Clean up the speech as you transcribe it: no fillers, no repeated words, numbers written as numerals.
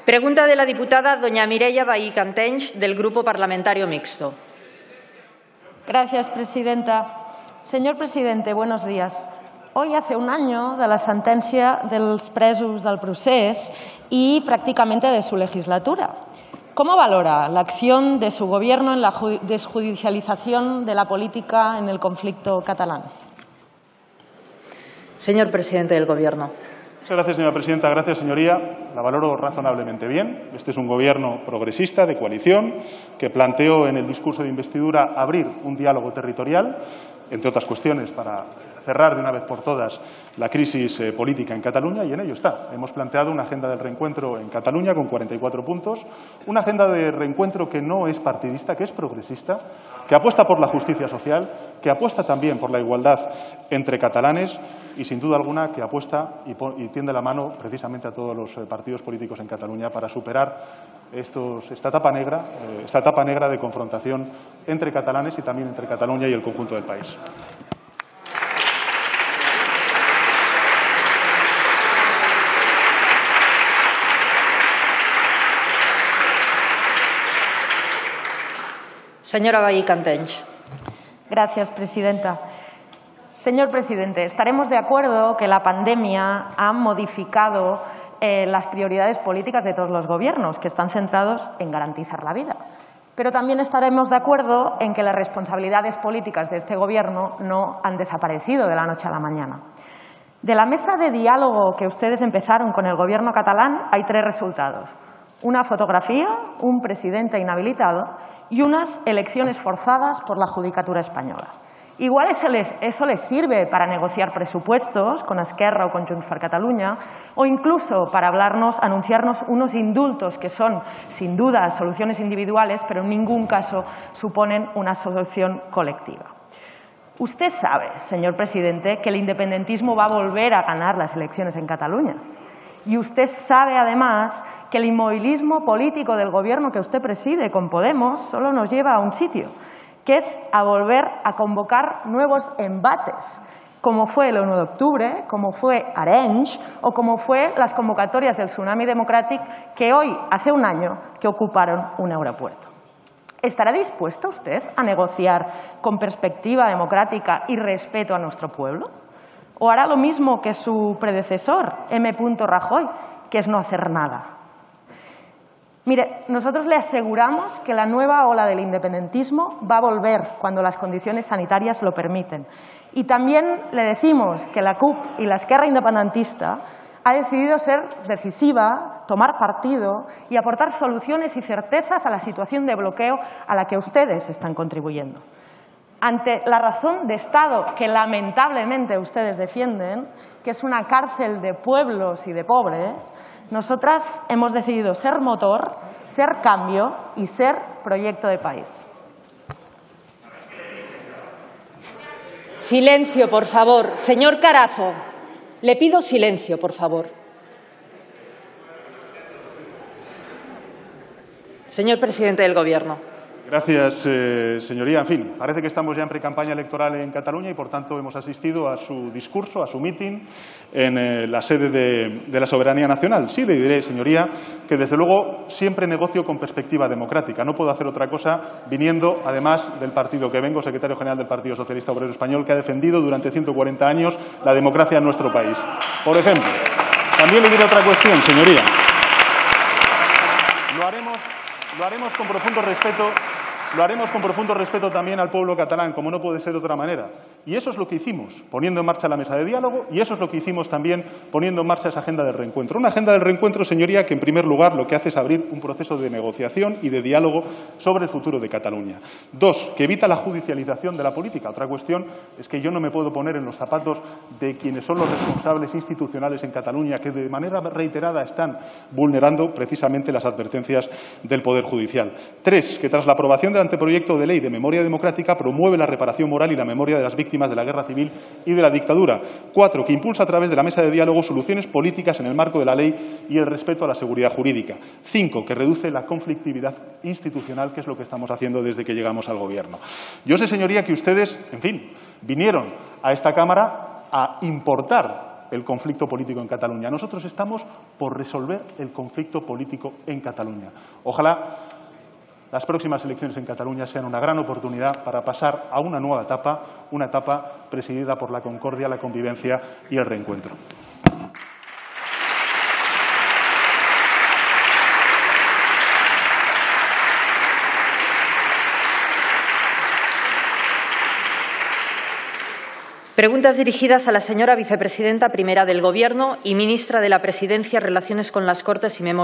Pregunta de la diputada doña Mireia Vehí Cantenys, del Grupo Parlamentario Mixto. Gracias, presidenta. Señor presidente, buenos días. Hoy hace un año de la sentencia dels presos del procés y prácticamente de su legislatura. ¿Cómo valora la acción de su Gobierno en la desjudicialización de la política en el conflicto catalán? Señor presidente del Gobierno. Muchas gracias, señora presidenta. Gracias, señoría. La valoro razonablemente bien. Este es un Gobierno progresista, de coalición, que planteó en el discurso de investidura abrir un diálogo territorial, entre otras cuestiones, para cerrar de una vez por todas la crisis política en Cataluña, y en ello está. Hemos planteado una agenda del reencuentro en Cataluña con 44 puntos, una agenda de reencuentro que no es partidista, que es progresista, que apuesta por la justicia social, que apuesta también por la igualdad entre catalanes y, sin duda alguna, que apuesta y tiende la mano precisamente a todos los partidos políticos en Cataluña para superar esta etapa negra de confrontación entre catalanes y también entre Cataluña y el conjunto del país. Señora Vehí Cantenys. Gracias, presidenta. Señor presidente, estaremos de acuerdo que la pandemia ha modificado las prioridades políticas de todos los gobiernos, que están centrados en garantizar la vida. Pero también estaremos de acuerdo en que las responsabilidades políticas de este Gobierno no han desaparecido de la noche a la mañana. De la mesa de diálogo que ustedes empezaron con el Gobierno catalán hay 3 resultados. Una fotografía, un presidente inhabilitado y unas elecciones forzadas por la Judicatura española. Igual eso les sirve para negociar presupuestos con Esquerra o con Junts per Catalunya, o incluso para anunciarnos unos indultos que son, sin duda, soluciones individuales, pero en ningún caso suponen una solución colectiva. Usted sabe, señor presidente, que el independentismo va a volver a ganar las elecciones en Cataluña. Y usted sabe, además, que el inmovilismo político del Gobierno que usted preside con Podemos solo nos lleva a un sitio, que es a volver a convocar nuevos embates, como fue el 1 de octubre, como fue Arenys o como fue las convocatorias del Tsunami Democratic que hoy, hace un año, que ocuparon un aeropuerto. ¿Estará dispuesto usted a negociar con perspectiva democrática y respeto a nuestro pueblo? ¿O hará lo mismo que su predecesor, M. Rajoy, que es no hacer nada? Mire, nosotros le aseguramos que la nueva ola del independentismo va a volver cuando las condiciones sanitarias lo permiten. Y también le decimos que la CUP y la Esquerra Independentista ha decidido ser decisiva, tomar partido y aportar soluciones y certezas a la situación de bloqueo a la que ustedes están contribuyendo. Ante la razón de Estado que lamentablemente ustedes defienden, que es una cárcel de pueblos y de pobres, nosotras hemos decidido ser motor, ser cambio y ser proyecto de país. Silencio, por favor. Señor Carazo, le pido silencio, por favor. Señor presidente del Gobierno. Gracias, señoría. En fin, parece que estamos ya en precampaña electoral en Cataluña y, por tanto, hemos asistido a su discurso, a su mitin en la sede de la soberanía nacional. Sí, le diré, señoría, que desde luego siempre negocio con perspectiva democrática. No puedo hacer otra cosa viniendo, además, del partido que vengo, secretario general del Partido Socialista Obrero Español, que ha defendido durante 140 años la democracia en nuestro país. Por ejemplo, también le diré otra cuestión, señoría. Lo haremos con profundo respeto. Lo haremos con profundo respeto también al pueblo catalán, como no puede ser de otra manera. Y eso es lo que hicimos, poniendo en marcha la mesa de diálogo, y eso es lo que hicimos también poniendo en marcha esa agenda del reencuentro. Una agenda del reencuentro, señoría, que en primer lugar lo que hace es abrir un proceso de negociación y de diálogo sobre el futuro de Cataluña. 2, que evita la judicialización de la política. Otra cuestión es que yo no me puedo poner en los zapatos de quienes son los responsables institucionales en Cataluña, que de manera reiterada están vulnerando precisamente las advertencias del Poder Judicial. 3, que tras la aprobación del anteproyecto de ley de memoria democrática promueve la reparación moral y la memoria de las víctimas de la guerra civil y de la dictadura. 4, que impulsa a través de la mesa de diálogo soluciones políticas en el marco de la ley y el respeto a la seguridad jurídica. 5, que reduce la conflictividad institucional, que es lo que estamos haciendo desde que llegamos al Gobierno. Yo sé, señoría, que ustedes, en fin, vinieron a esta Cámara a importar el conflicto político en Cataluña. Nosotros estamos por resolver el conflicto político en Cataluña. Ojalá las próximas elecciones en Cataluña sean una gran oportunidad para pasar a una nueva etapa, una etapa presidida por la concordia, la convivencia y el reencuentro. Preguntas dirigidas a la señora vicepresidenta primera del Gobierno y ministra de la Presidencia, Relaciones con las Cortes y Memoria.